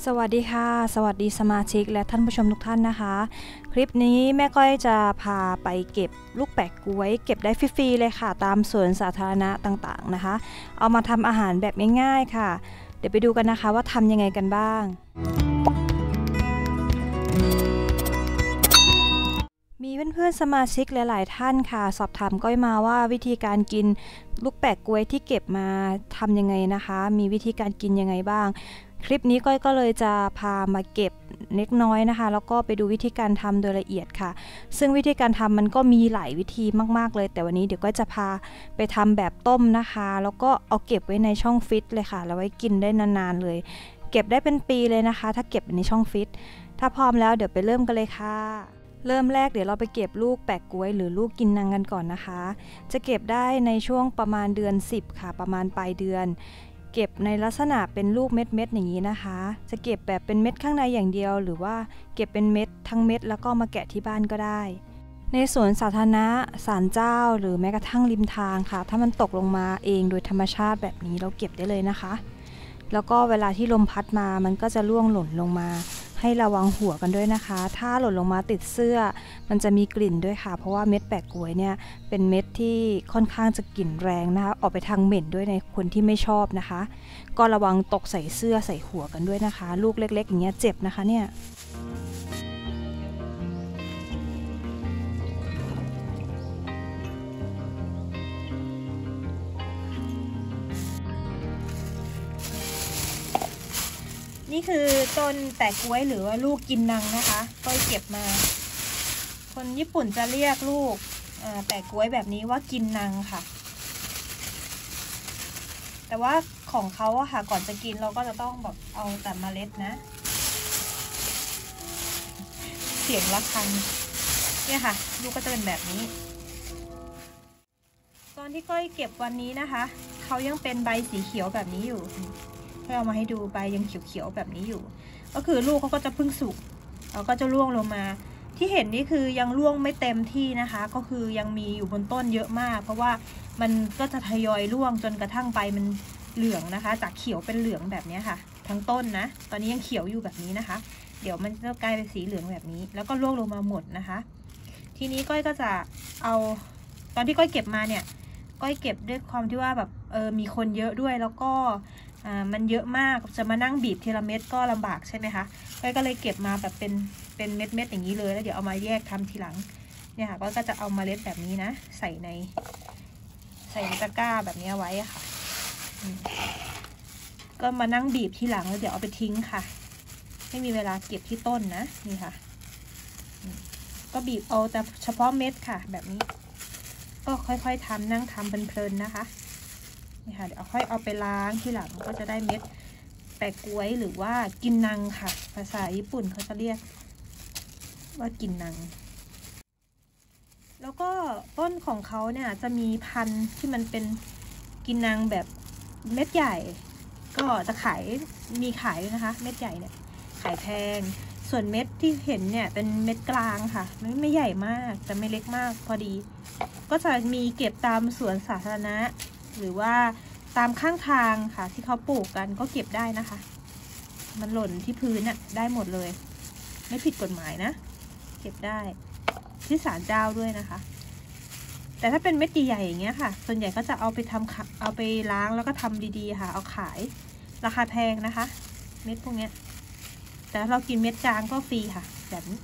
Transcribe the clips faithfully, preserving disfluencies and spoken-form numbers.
สวัสดีค่ะสวัสดีสมาชิกและท่านผู้ชมทุกท่านนะคะคลิปนี้แม่ก้อยจะพาไปเก็บลูกแปะก๊วยเก็บได้ฟรีๆเลยค่ะตามสวนสาธารณะต่างๆนะคะเอามาทำอาหารแบบง่ายๆค่ะเดี๋ยวไปดูกันนะคะว่าทำยังไงกันบ้างมีเพื่อนๆสมาชิกหลายๆท่านค่ะสอบถามก้อยมาว่าวิธีการกินลูกแปะก๊วยที่เก็บมาทำยังไงนะคะมีวิธีการกินยังไงบ้างคลิปนี้ก้อยก็เลยจะพามาเก็บเล็กน้อยนะคะแล้วก็ไปดูวิธีการทำโดยละเอียดค่ะซึ่งวิธีการทำมันก็มีหลายวิธีมากๆเลยแต่วันนี้เดี๋ยวก็จะพาไปทำแบบต้มนะคะแล้วก็เอาเก็บไว้ในช่องฟิตเลยค่ะแล้วไว้กินได้นานๆเลยเก็บได้เป็นปีเลยนะคะถ้าเก็บในช่องฟิตถ้าพร้อมแล้วเดี๋ยวไปเริ่มกันเลยค่ะเริ่มแรกเดี๋ยวเราไปเก็บลูกแปะก๊วยหรือลูกกินนังกันก่อนนะคะจะเก็บได้ในช่วงประมาณเดือนสิบค่ะประมาณปลายเดือนเก็บในลักษณะเป็นลูกเม็ดๆอย่างนี้นะคะจะเก็บแบบเป็นเม็ดข้างในอย่างเดียวหรือว่าเก็บเป็นเม็ดทั้งเม็ดแล้วก็มาแกะที่บ้านก็ได้ในสวนสาธารณะศาลเจ้าหรือแม้กระทั่งริมทางค่ะถ้ามันตกลงมาเองโดยธรรมชาติแบบนี้เราเก็บได้เลยนะคะแล้วก็เวลาที่ลมพัดมามันก็จะร่วงหล่นลงมาให้ระวังหัวกันด้วยนะคะถ้าหล่นลงมาติดเสื้อมันจะมีกลิ่นด้วยค่ะเพราะว่าเม็ดแปะก๊วยเนี่ยเป็นเม็ดที่ค่อนข้างจะกลิ่นแรงนะคะออกไปทางเหม็นด้วยในคนที่ไม่ชอบนะคะก็ระวังตกใส่เสื้อใส่หัวกันด้วยนะคะลูกเล็กๆอย่างเงี้ยเจ็บนะคะเนี่ยนี่คือต้นแปะก๊วยหรือว่าลูกกินนังนะคะก็เก็บมาคนญี่ปุ่นจะเรียกลูกแปะก๊วยแบบนี้ว่ากินนังค่ะแต่ว่าของเขาอะค่ะก่อนจะกินเราก็จะต้องแบบเอาแต่เมล็ดนะเสียงระฆังเนี่ยค่ะลูกก็จะเป็นแบบนี้ตอนที่ก้อยเก็บวันนี้นะคะเขายังเป็นใบสีเขียวแบบนี้อยู่ให้เอามาให้ดูใบยังเขียวๆแบบนี้อยู่ก็คือลูกเขาก็จะเพิ่งสุกแล้วก็จะร่วงลงมาที่เห็นนี่คือยังร่วงไม่เต็มที่นะคะก็คือยังมีอยู่บนต้นเยอะมากเพราะว่ามันก็จะทยอยร่วงจนกระทั่งใบมันเหลืองนะคะจากเขียวเป็นเหลืองแบบนี้ค่ะทั้งต้นนะตอนนี้ยังเขียวอยู่แบบนี้นะคะเดี๋ยวมันจะกลายเป็นสีเหลืองแบบนี้แล้วก็ร่วงลงมาหมดนะคะทีนี้ก้อยก็จะเอาตอนที่ก้อยเก็บมาเนี่ยก้อยเก็บด้วยความที่ว่าแบบเออมีคนเยอะด้วยแล้วก็อ่ามันเยอะมากจะมานั่งบีบทีละเม็ดก็ลำบากใช่ไหมคะก้อยก็เลยเก็บมาแบบเป็นเป็นเม็ดเม็ดอย่างนี้เลยแล้วเดี๋ยวเอามาแยกทำทีหลังเนี่ยค่ะก็จะเอาเมล็ดแบบนี้นะใส่ในใส่ในตะกร้าแบบนี้ไว้ค่ะก็มานั่งบีบทีหลังแล้วเดี๋ยวเอาไปทิ้งค่ะไม่มีเวลาเก็บที่ต้นนะนี่ค่ะก็บีบเอาแต่เฉพาะเม็ดค่ะแบบนี้ก็ค่อยๆทำนั่งทำเพลินๆนะคะนี่ค่ะเดี๋ยวเอาค่อยเอาไปล้างทีหลังก็จะได้เม็ดแปะก๊วยหรือว่ากินนังค่ะภาษาญี่ปุ่นเขาจะเรียกว่ากินนังแล้วก็ต้นของเขาเนี่ยจะมีพันธุ์ที่มันเป็นกินนังแบบเม็ดใหญ่ก็จะขายมีขายด้วยนะคะเม็ดใหญ่เนี่ยขายแพงส่วนเม็ดที่เห็นเนี่ยเป็นเม็ดกลางค่ะไม่ไม่ใหญ่มากแต่ไม่เล็กมากพอดีก็จะมีเก็บตามสวนสาธารณะหรือว่าตามข้างทางค่ะที่เขาปลูกกันก็เก็บได้นะคะมันหล่นที่พื้นน่ะได้หมดเลยไม่ผิดกฎหมายนะเก็บได้ที่ศาลเจ้าด้วยนะคะแต่ถ้าเป็นเม็ดใหญ่ๆอย่างเงี้ยค่ะส่วนใหญ่ก็จะเอาไปทำเอาไปล้างแล้วก็ทำดีๆค่ะเอาขายราคาแพงนะคะเม็ดพวกเนี้ยแต่เรากินเม็ดกลางก็ฟรีค่ะแบบนี้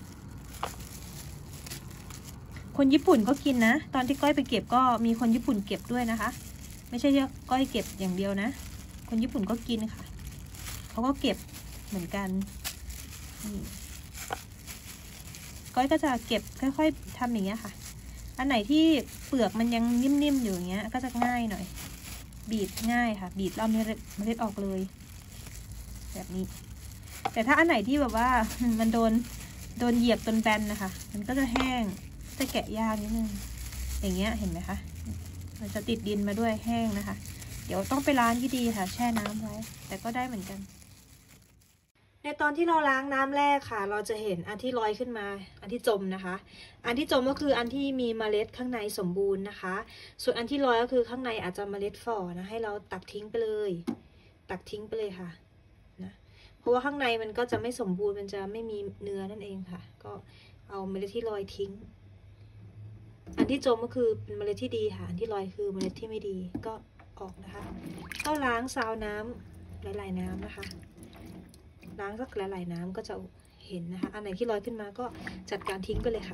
คนญี่ปุ่นก็กินนะตอนที่ก้อยไปเก็บก็มีคนญี่ปุ่นเก็บด้วยนะคะไม่ใช่ก้อยเก็บอย่างเดียวนะคนญี่ปุ่นก็กินค่ะเขาก็เก็บเหมือนกันก้อยก็จะเก็บค่อยๆทำอย่างเงี้ยค่ะอันไหนที่เปลือกมันยังนิ่มๆอยู่อย่างเงี้ยก็จะง่ายหน่อยบีบง่ายค่ะบีบแล้วเมล็ดเมล็ดออกเลยแบบนี้แต่ถ้าอันไหนที่แบบว่ามันโดนโดนเหยียบจนแบนนะคะมันก็จะแห้งจะแกะยากนิดนึงอย่างเงี้ยเห็นไหมคะมันจะติดดินมาด้วยแห้งนะคะเดี๋ยวต้องไปล้างที่ดีค่ะแช่น้ำไว้แต่ก็ได้เหมือนกันในตอนที่เราล้างน้ำแรกค่ะเราจะเห็นอันที่ลอยขึ้นมาอันที่จมนะคะอันที่จมก็คืออันที่มีเมล็ดข้างในสมบูรณ์นะคะส่วนอันที่ลอยก็คือข้างในอาจจะเมล็ดฝ่อนะให้เราตักทิ้งไปเลยตักทิ้งไปเลยค่ะนะเพราะว่าข้างในมันก็จะไม่สมบูรณ์มันจะไม่มีเนื้อนั่นเองค่ะก็เอาเมล็ดที่ลอยทิ้งอันที่จมก็คือเป็นเมล็ดที่ดีค่ะอันที่ลอยคือเมล็ดที่ไม่ดีก็ออกนะคะก็ล้างซาวน้ำหลายๆน้ำนะคะล้างสักหลายๆน้ำก็จะเห็นนะคะอันไหนที่ลอยขึ้นมาก็จัดการทิ้งไปเลยค่ะ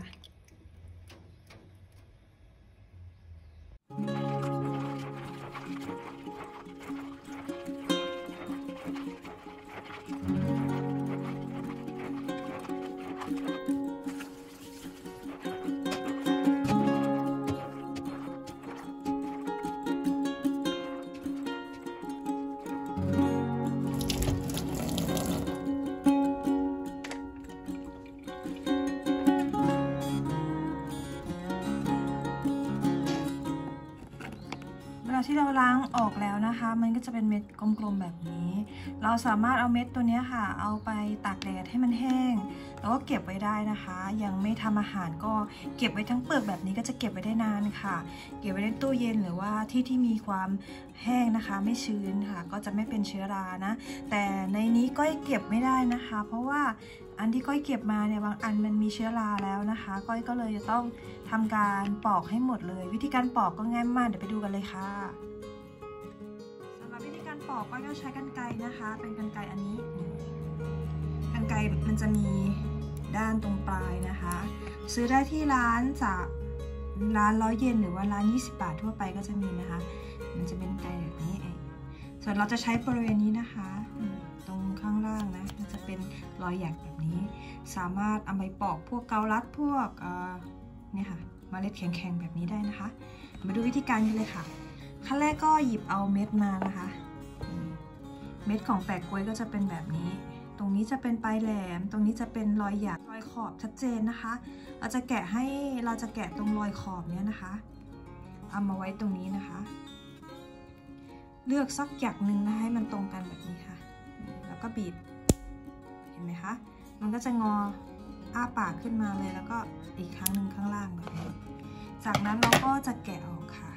ที่เราล้างออกแล้วนะคะมันก็จะเป็นเม็ดกลมๆแบบนี้เราสามารถเอาเม็ดตัวนี้ค่ะเอาไปตากแดดให้มันแห้งแล้วก็เก็บไว้ได้นะคะยังไม่ทำอาหารก็เก็บไว้ทั้งเปลือกแบบนี้ก็จะเก็บไว้ได้นานค่ะเก็บไว้ในตู้เย็นหรือว่าที่ที่มีความแห้งนะคะไม่ชื้นค่ะก็จะไม่เป็นเชื้อรานะแต่ในนี้ก้อยเก็บไม่ได้นะคะเพราะว่าอันที่ก้อยเก็บมาเนี่ยบางอันมันมีเชื้อราแล้วนะคะก้อยก็เลยจะต้องทำการปอกให้หมดเลยวิธีการปอกก็ง่ายมากเดี๋ยวไปดูกันเลยค่ะสำหรับวิธีการปอกก้อยก็ใช้กรรไกรนะคะเป็นกรรไกรอันนี้กรรไกรมันจะมีด้านตรงปลายนะคะซื้อได้ที่ร้านจากร้านร้อยเยนหรือว่าร้านยี่สิบบาททั่วไปก็จะมีนะคะมันจะเป็นไกรแบบนี้เองส่วนเราจะใช้บริเวณนี้นะคะตรงข้างล่างนะมันจะเป็นรอยหยักแบบนี้สามารถเอาไปปอกพวกเกาลัดพวกเนี่ยค่ะเมล็ดแข็งๆแบบนี้ได้นะคะมาดูวิธีการกันเลยค่ะขั้นแรกก็หยิบเอาเม็ดมานะคะเม็ดของแปะกล้วยก็จะเป็นแบบนี้ตรงนี้จะเป็นปลายแหลมตรงนี้จะเป็นรอยหยักรอยขอบชัดเจนนะคะเราจะแกะให้เราจะแกะตรงรอยขอบเนี้ยนะคะเอามาไว้ตรงนี้นะคะเลือกสักหยักหนึ่งนะให้มันตรงกันแบบนี้ค่ะแล้วก็บีบเห็นไหมคะมันก็จะงออ้าปากขึ้นมาเลยแล้วก็อีกครั้งหนึ่งข้างล่างแบบนี้จากนั้นเราก็จะแกะออกค่ะ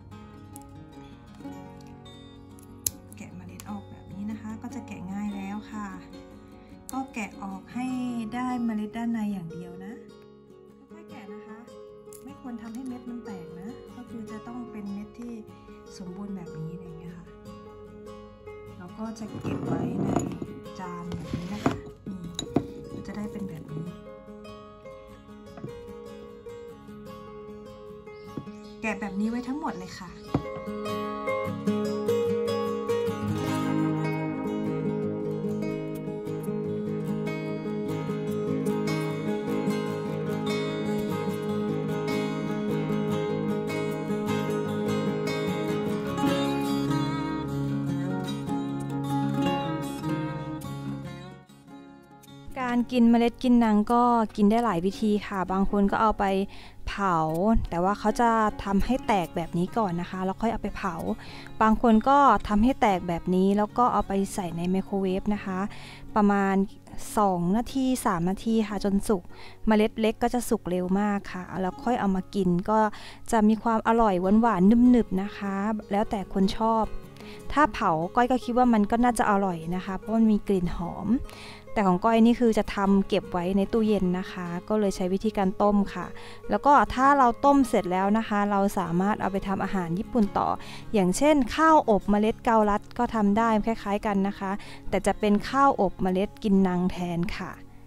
แกะเมล็ดออกแบบนี้นะคะก็จะแกะง่ายแล้วค่ะก็แกะออกให้ได้เมล็ดด้านในอย่างเดียวนะค่อยๆแกะนะคะไม่ควรทำให้เม็ดมันแตกนะก็คือจะต้องเป็นเม็ดที่สมบูรณ์แบบนี้อย่างเงี้ยค่ะแล้วก็จะเก็บไว้ในจานแบบนี้นะคะนี่จะได้เป็นแบบนี้แกะแบบนี้ไว้ทั้งหมดเลยค่ะการกินเมล็ดกินนางก็กินได้หลายวิธีค่ะบางคนก็เอาไปเผาแต่ว่าเขาจะทำให้แตกแบบนี้ก่อนนะคะแล้วค่อยเอาไปเผาบางคนก็ทำให้แตกแบบนี้แล้วก็เอาไปใส่ในไมโครเวฟนะคะประมาณสองนาทีสามนาทีค่ะจนสุกเมล็ดเล็กก็จะสุกเร็วมากค่ะแล้วค่อยเอามากินก็จะมีความอร่อยหวานหวานนึบๆนะคะแล้วแต่คนชอบถ้าเผาก้อยก็คิดว่ามันก็น่าจะอร่อยนะคะเพราะมันมีกลิ่นหอมแต่ของก้อยนี่คือจะทำเก็บไว้ในตู้เย็นนะคะก็เลยใช้วิธีการต้มค่ะแล้วก็ถ้าเราต้มเสร็จแล้วนะคะเราสามารถเอาไปทำอาหารญี่ปุ่นต่ออย่างเช่นข้าวอบเมล็ดเกาลัดก็ทำได้คล้ายๆกันนะคะแต่จะเป็นข้าวอบเมล็ดกินนังแทนค่ะ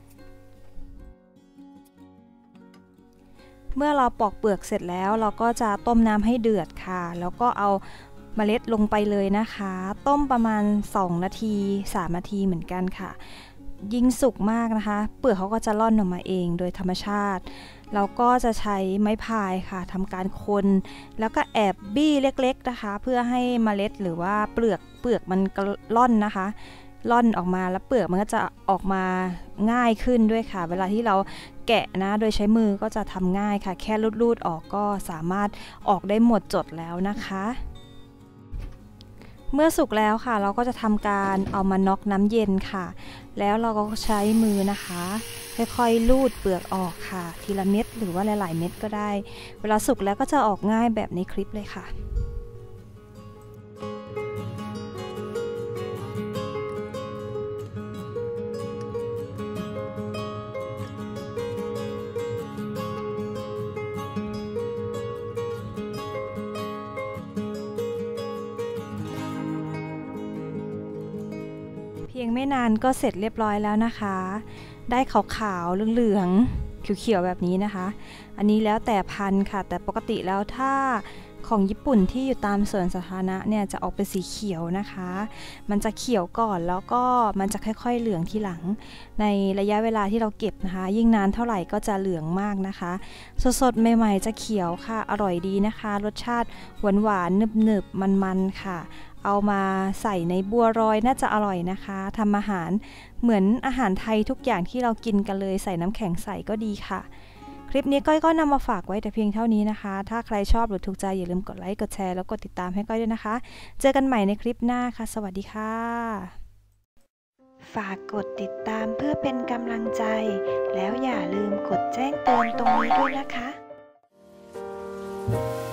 เมื่อเราปอกเปลือกเสร็จแล้วเราก็จะต้มน้ำให้เดือดค่ะแล้วก็เอาเมล็ดลงไปเลยนะคะต้มประมาณสองนาทีสามนาทีเหมือนกันค่ะยิ่งสุกมากนะคะเปลือกเขาก็จะร่อนออกมาเองโดยธรรมชาติเราก็จะใช้ไม้พายค่ะทำการคนแล้วก็แอบบี้เล็กๆนะคะเพื่อให้เมล็ดหรือว่าเปลือกเปลือกมันร่อนนะคะร่อนออกมาแล้วเปลือกมันก็จะออกมาง่ายขึ้นด้วยค่ะเวลาที่เราแกะนะโดยใช้มือก็จะทำง่ายค่ะแค่รูดๆออกก็สามารถออกได้หมดจดแล้วนะคะเมื่อสุกแล้วค่ะเราก็จะทำการเอามาน็อกน้ำเย็นค่ะแล้วเราก็ใช้มือนะคะค่อยๆลูดเปลือกออกค่ะทีละเม็ดหรือว่าหลายๆเม็ดก็ได้เวลาสุกแล้วก็จะออกง่ายแบบในคลิปเลยค่ะงไม่นานก็เสร็จเรียบร้อยแล้วนะคะ ได้ขาวๆเหลืองๆเขียวๆแบบนี้นะคะ อันนี้แล้วแต่พันธุ์ค่ะแต่ปกติแล้วถ้าของญี่ปุ่นที่อยู่ตามสวนสาธารณะเนี่ยจะออกเป็นสีเขียวนะคะ มันจะเขียวก่อนแล้วก็มันจะค่อยๆเหลืองทีหลังในระยะเวลาที่เราเก็บนะคะยิ่งนานเท่าไหร่ก็จะเหลืองมากนะคะสดๆใหม่ๆจะเขียวค่ะอร่อยดีนะคะรสชาติหวานๆหนึบๆมันๆค่ะเอามาใส่ในบัวรอยน่าจะอร่อยนะคะทำอาหารเหมือนอาหารไทยทุกอย่างที่เรากินกันเลยใส่น้ำแข็งใส่ก็ดีค่ะคลิปนี้ก้อยก็นำมาฝากไว้แต่เพียงเท่านี้นะคะถ้าใครชอบหรือถูกใจอย่าลืมกดไลค์กดแชร์แล้วกดติดตามให้ก้อยด้วยนะคะเจอกันใหม่ในคลิปหน้าค่ะสวัสดีค่ะฝากกดติดตามเพื่อเป็นกำลังใจแล้วอย่าลืมกดแจ้งเตือนตรงนี้ด้วยนะคะ